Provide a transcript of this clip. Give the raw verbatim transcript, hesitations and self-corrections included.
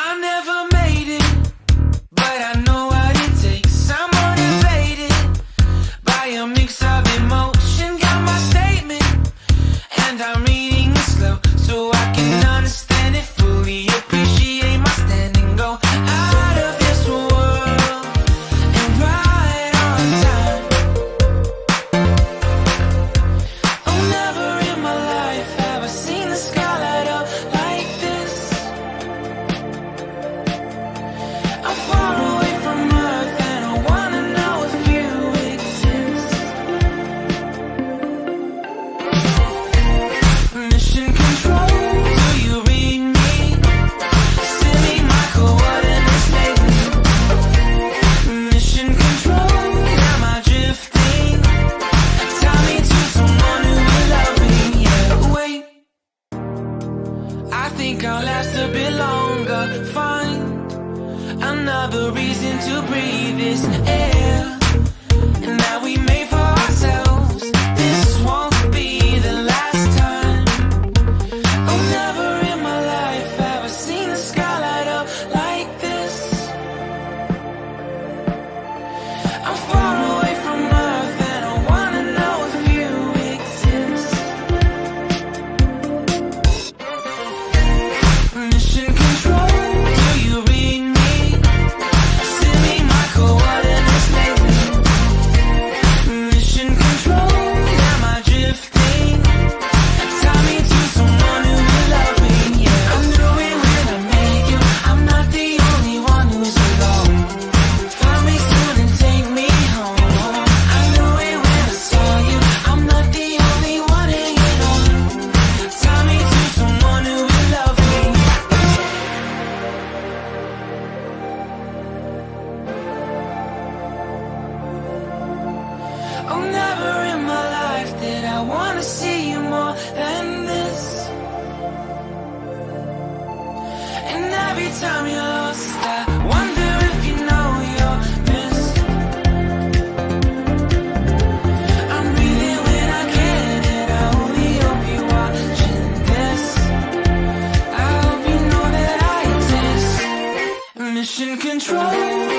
I never made it, but I know what it takes. I'm motivated by a mix of emotion. Got my statement, and I'm reading it slow so I can understand it fully. Appreciate my standing, go out of this world and right on time. Oh, never in my life have I seen the sky light up like this. I'm far away from Earth and I wanna know if you exist. Mission control, do you read me? Send me my coordinates lately. Mission control, am I drifting? Tie me to someone who will love me. Yeah, wait, I think I'll last a bit longer. Find another reason to breathe this air, and that we made for ourselves. This won't be the last time. Oh, never in my life have I seen the sky light up like this. I'm far away from Earth and I wanna know if you exist. Mission control, do you read me? Send me my coordinates lately. Mission control, am I drifting? Tie me to someone who will love me. Yeah, I knew it when I met you. I'm not the only one who's alone. Find me soon and take me home. I knew it when I saw you. I'm not the only one hanging on. Tie me to someone who will love me. Oh, never in my life did I wanna see you more than this. And every time you're lost, I wonder if you know you're missed. I'm breathing when I can, and I only hope you're watching this. I hope you know that I exist. Mission control,